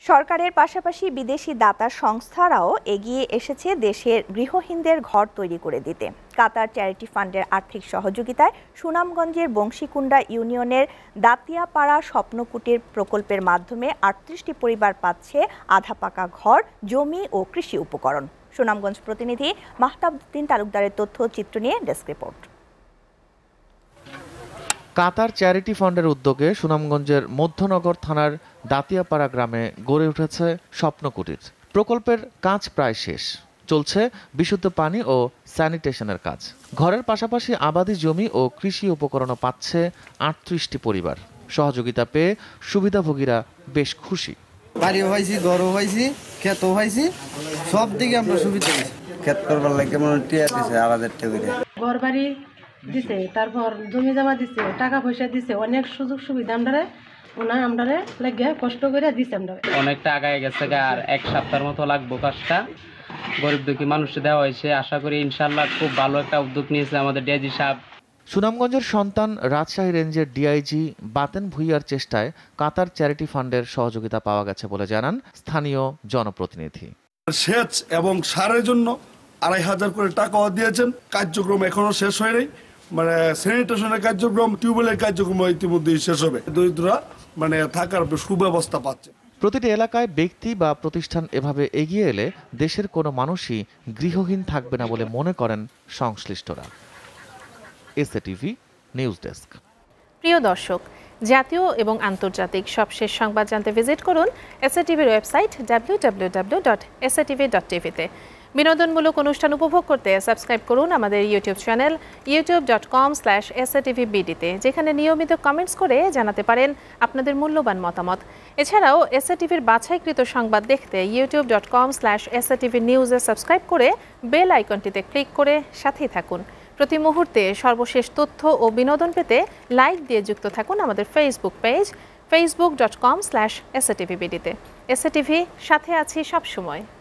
সরকারের পাশাপাশি বিদেশি দাতা সংস্থারাও এগিয়ে এসেছে দেশের গৃহহীনদের ঘর তৈরি করে দিতে। কাতার চ্যারিটি ফান্ডের আর্থিক সহযোগিতায় সুনামগঞ্জের বংশীকুণ্ডা ইউনিয়নের দাতিয়াপাড়া স্বপ্নকুটির প্রকল্পের মাধ্যমে ৩৮টি পরিবার পাচ্ছে আধা পাকা ঘর, জমি ও কৃষি উপকরণ। সুনামগঞ্জ প্রতিনিধি মাহতাবউদ্দিন তালুকদারের তথ্য চিত্র নিয়ে ডেস্ক রিপোর্ট। কাতার চ্যারিটি ফান্ডের উদ্যোগে সুনামগঞ্জের মধ্যনগর থানার দাতিয়াপাড়া গ্রামে গড়ে উঠেছে স্বপ্নকুটির। প্রকল্পের কাজ প্রায় শেষ, চলছে বিশুদ্ধ পানি ও স্যানিটেশনের কাজ। ঘরের পাশাপাশি আবাদি জমি ও কৃষি উপকরণও পাচ্ছে ৩৮টি পরিবার। সহযোগিতা পেয়ে সুবিধাভোগীরা বেশ খুশি। বাড়িও হয়েছি, ঘরও হয়েছি, ক্ষেতও হয়েছি, সব দিকে আমরা সুবিধা পেয়েছি। ক্ষেত করবার লাগে মনে টিয়া দিছে আলাদা করে ঘর বাড়ি দিছে, তারপর জমি জমা দিছে, টাকা পয়সা দিছে, অনেক সুযোগ সুবিধা আমরা লাগে কষ্ট করে দিছে। আমরা অনেকটা আগায় গেছে, আর এক সপ্তাহের মতো লাগবো কাজটা। গরিব দুঃখী মানুষকে দেওয়া হয়েছে, আশা করি ইনশাল্লাহ খুব ভালো একটা উদ্যোগ নিয়েছে আমাদের ডিআইজি সাহেব। সুনামগঞ্জের সন্তান রাজশাহী রেঞ্জের ডিআইজি বাতেন ভুইয়ার চেষ্টায় কাতার চ্যারিটি ফান্ডের সহযোগিতা পাওয়া গেছে বলে জানান স্থানীয় জনপ্রতিনিধি। সেচ এবং সারের জন্য ২৫০০ করে টাকাও দিয়েছেন। কার্যক্রম এখনো শেষ হয়নি, মানে স্যানিটেশনের কার্যক্রম, টিউবওয়েলের কার্যক্রম ইতিমধ্যেই শেষ হবে। দরিদ্ররা থাকার সুব্যবস্থা পাচ্ছে। প্রতিটি এলাকায় ব্যক্তি বা প্রতিষ্ঠান এভাবে এগিয়ে এলে দেশের কোনো মানুষই গৃহহীন থাকবে না বলে মনে করেন সংশ্লিষ্টরা। SATV news desk. প্রিয় দর্শক, জাতীয় এবং আন্তর্জাতিক সবশেষ সংবাদ জানতে ভিজিট করুন এসএটিভির ওয়েবসাইট www.satv.tv-তে। বিনোদনমূলক অনুষ্ঠান উপভোগ করতে সাবস্ক্রাইব করুন আমাদের ইউটিউব চ্যানেল youtube.com/satvbd-তে, যেখানে নিয়মিত কমেন্টস করে জানাতে পারেন আপনাদের মূল্যবান মতামত। এছাড়াও এসএটিভির বাছাইকৃত সংবাদ দেখতে youtube.com/satvnews-এ সাবস্ক্রাইব করে বেল আইকনটিতে ক্লিক করে সাথেই থাকুন। প্রতি মুহূর্তে সর্বশেষ তথ্য ও বিনোদন পেতে লাইক দিয়ে যুক্ত থাকুন আমাদের ফেসবুক পেজ facebook.com/satvbd-তে। এসএটিভি সাথে আছি সবসময়।